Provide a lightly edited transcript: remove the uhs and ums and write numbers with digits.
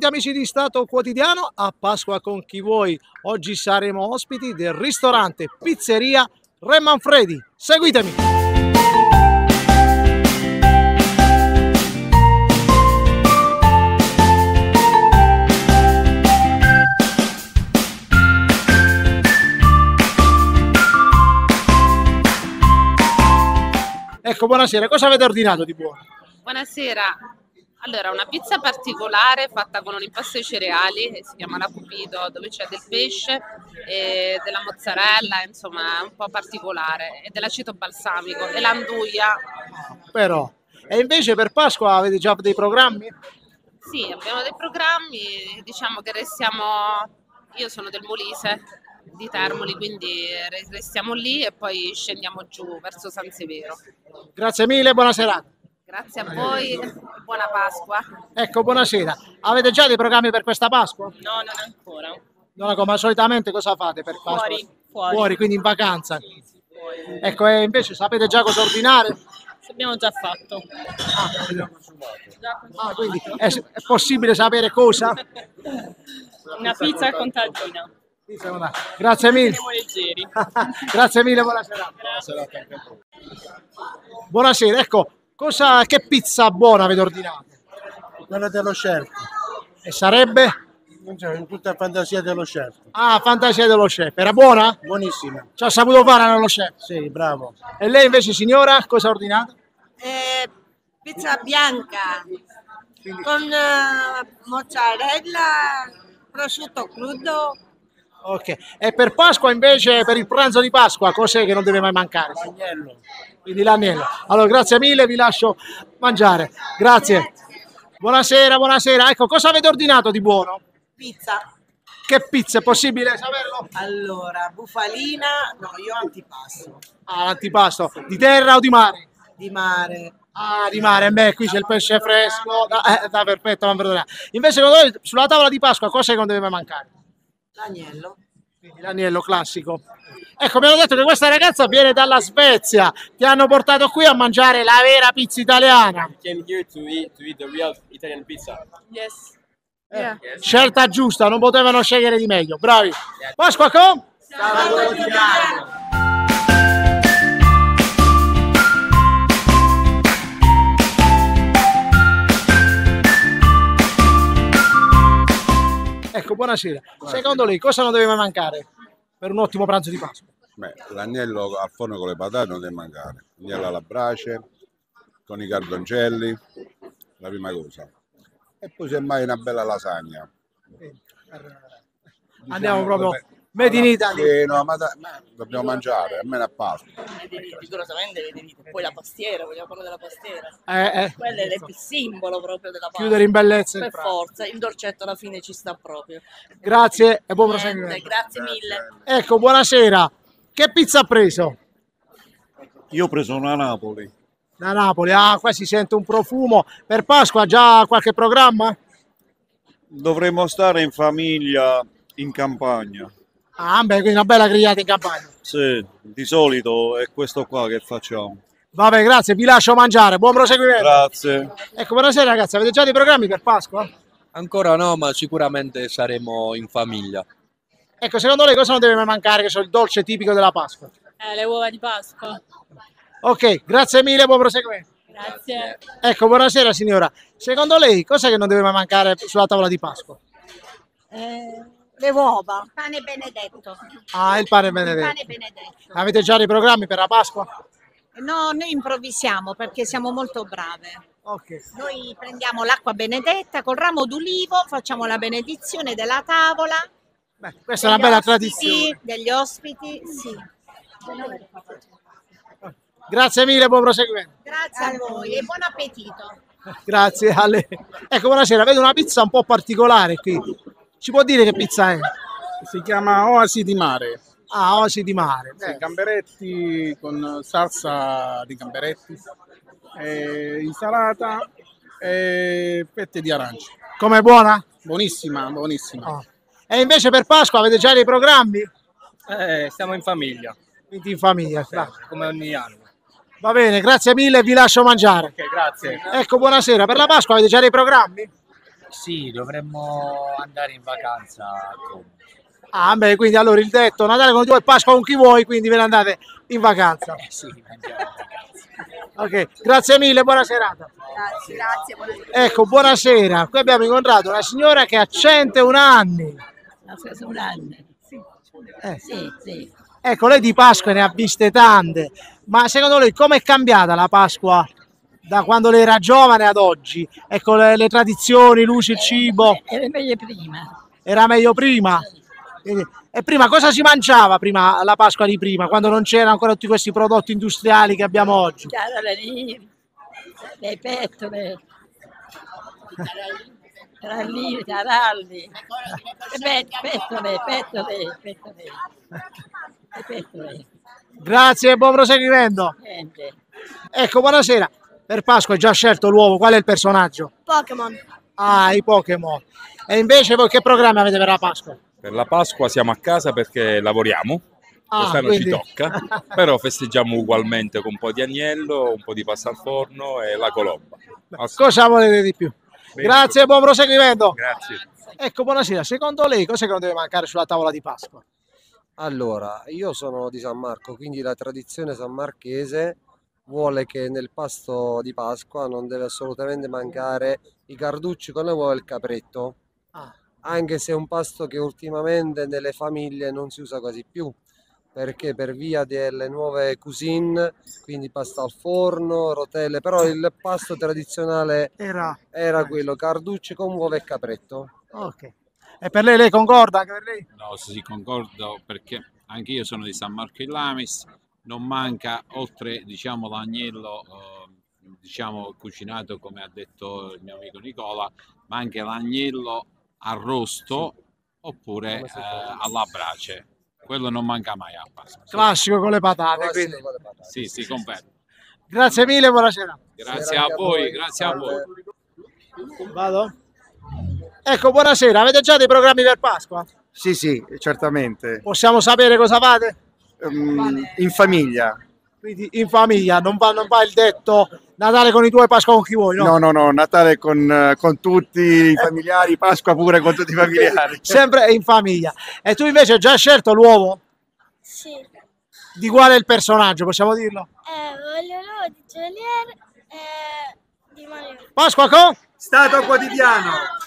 Bentornati amici di Stato Quotidiano a Pasqua con chi vuoi. Oggi saremo ospiti del ristorante Pizzeria Re Manfredi. Seguitemi! Ecco, buonasera, cosa avete ordinato di buono? Buonasera. Allora, una pizza particolare fatta con un impasto ai cereali, che si chiama la Cupido, dove c'è del pesce e della mozzarella, insomma, un po' particolare, e dell'aceto balsamico e l'anduia. Però, e invece per Pasqua avete già dei programmi? Sì, abbiamo dei programmi, diciamo che restiamo, io sono del Molise di Termoli, quindi restiamo lì e poi scendiamo giù verso San Severo. Grazie mille, buona serata. Grazie a voi, buona Pasqua. Ecco, buonasera. Avete già dei programmi per questa Pasqua? No, non ancora. Ma solitamente cosa fate per Pasqua? Fuori, quindi in vacanza. Fuori. Ecco, e invece sapete già cosa ordinare? Abbiamo già fatto. Quindi è possibile sapere cosa? Una pizza a contadina. Grazie mille. Siamo leggeri. Grazie mille, buonasera. Buonasera, ecco, che pizza buona avete ordinato? Quella dello chef, E sarebbe? in tutta fantasia dello chef. Ah, fantasia dello chef. Era buona? Buonissima. Ci ha saputo fare nello chef. Sì, bravo. E lei invece, signora, cosa ha ordinato? Pizza bianca con mozzarella, prosciutto crudo. Ok. E per Pasqua invece, per il pranzo di Pasqua, cos'è che non deve mai mancare? Agnello. Quindi l'agnello. Allora, grazie mille, vi lascio mangiare. Grazie. Buonasera, buonasera. Ecco, cosa avete ordinato di buono? Pizza. Che pizza, è possibile saperlo? Allora, bufalina, no, io antipasto. Ah, l'antipasto. Di terra o di mare? Di mare. Ah, di mare. Beh, qui c'è il pesce fresco. Perfetto, non perdonare. Invece, secondo voi, sulla tavola di Pasqua, cosa che non deve mai mancare? L'agnello. Quindi l'agnello classico. Ecco, mi hanno detto che questa ragazza viene dalla Svezia. Ti hanno portato qui a mangiare la vera pizza italiana. Came here to eat the real Italian pizza. Yes. Scelta giusta, non potevano scegliere di meglio. Bravi. Pasqua con? Stato Quotidiano. Ecco, buonasera. Secondo lei cosa non deve mai mancare per un ottimo pranzo di Pasqua? Beh, l'agnello al forno con le patate non deve mancare. Agnello alla brace, con i carboncelli, la prima cosa. E poi semmai una bella lasagna. Andiamo proprio made in Italy. Sì, no, ma dobbiamo mangiare, almeno a Pasqua. Rigorosamente venite. Poi la pastiera, vogliamo parlare della pastiera. Quello è il simbolo proprio della Pasqua. chiudere in bellezza il Per pranzo. forza, il dolcetto alla fine ci sta proprio. Grazie e buon Niente, proseguimento. grazie mille. Ecco, buonasera. Che pizza ha preso? Io ho preso una Napoli. Da Napoli. Ah, qua si sente un profumo. Per Pasqua già qualche programma? Dovremmo stare in famiglia in campagna. Ah, beh, quindi una bella grigliata in campagna. Sì, di solito è questo qua che facciamo. Vabbè, grazie, vi lascio mangiare. Buon proseguimento. Grazie. Ecco, buonasera ragazzi, avete già dei programmi per Pasqua? Ancora no, ma sicuramente saremo in famiglia. Ecco, secondo lei cosa non deve mai mancare, che sono il dolce tipico della Pasqua? Le uova di Pasqua. Ok, grazie mille, buon proseguimento. Grazie. Ecco, buonasera signora. Secondo lei cosa che non deve mai mancare sulla tavola di Pasqua? Le uova. Pane benedetto. Ah, il pane benedetto. Pane benedetto. Avete già dei programmi per la Pasqua? No, noi improvvisiamo perché siamo molto brave. Ok. Noi prendiamo l'acqua benedetta col ramo d'ulivo, facciamo la benedizione della tavola. Beh, questa è una bella tradizione. Degli ospiti, sì. Grazie mille, buon proseguimento. Grazie a voi e buon appetito. Grazie a lei. Ecco, buonasera, vedo una pizza un po' particolare qui. Ci può dire che pizza è? Si chiama Oasi di mare. Ah, osi di mare. Sì, gamberetti con salsa di gamberetti, insalata e fette di arance. Com'è buona? Buonissima, buonissima. Ah. E invece per Pasqua avete già dei programmi? Stiamo in famiglia, Quindi in famiglia. Grazie. come ogni anno. Va bene, grazie mille, vi lascio mangiare. Ok, grazie. Ecco, buonasera. Per la Pasqua avete già dei programmi? Sì, dovremmo andare in vacanza a Como. Ah, beh, quindi allora il detto Natale con i tuoi, Pasqua con chi vuoi, quindi ve ne andate in vacanza. Sì, andiamo in vacanza. Ok, grazie mille, buona serata. Grazie, grazie. Buonasera. Ecco, buonasera. Qui abbiamo incontrato una signora che ha 101 anni. Un anno. Sì, sì. Ecco, lei di Pasqua ne ha viste tante, ma secondo lei com'è cambiata la Pasqua da quando lei era giovane ad oggi? Ecco, le tradizioni, luci, il cibo. Era meglio prima. Era meglio prima? E prima cosa si mangiava prima, la Pasqua di prima, quando non c'erano ancora tutti questi prodotti industriali che abbiamo oggi? Carolini, le pettole, taralli, taralli, pettole. Grazie e buon proseguimento. Niente. Ecco, buonasera. Per Pasqua hai già scelto l'uovo, qual è il personaggio? Pokémon. Ah, i Pokémon. E invece voi che programma avete per la Pasqua? Per la Pasqua siamo a casa perché lavoriamo, quest'anno quindi... ci tocca, però festeggiamo ugualmente con un po' di agnello, un po' di pasta al forno e la colomba. Cosa volete di più? Bene. Grazie e buon proseguimento. Grazie. Ecco, buonasera. Secondo lei cosa che non deve mancare sulla tavola di Pasqua? Allora, io sono di San Marco, quindi la tradizione sammarchese vuole che nel pasto di Pasqua non deve assolutamente mancare i carducci con le uova e il capretto. Anche se è un pasto che ultimamente nelle famiglie non si usa quasi più, perché per via delle nuove cuisine, quindi pasta al forno, rotelle, però il pasto tradizionale era quello, carducci con uova e capretto. Ok. E per lei concorda anche per lei? No, sì, concordo perché anche io sono di San Marco in Lamis, non manca oltre diciamo l'agnello diciamo cucinato come ha detto il mio amico Nicola, ma anche l'agnello arrosto oppure alla brace, quello non manca mai a Pasqua. Classico con le patate. Quindi. Sì, sì, confermo. Grazie mille, buonasera. Grazie a voi, grazie a voi. Vado? Ecco, buonasera, avete già dei programmi per Pasqua? Sì, sì, certamente. Possiamo sapere cosa fate? In famiglia. Quindi in famiglia, non va il detto Natale con i tuoi, Pasqua con chi vuoi, no? No, Natale con tutti i familiari, Pasqua pure con tutti i familiari. Sempre in famiglia. E tu invece hai già scelto l'uovo? Sì. Di quale è il personaggio, possiamo dirlo? Voglio l'uovo di Geolier e di Mario. Pasqua con? Stato quotidiano.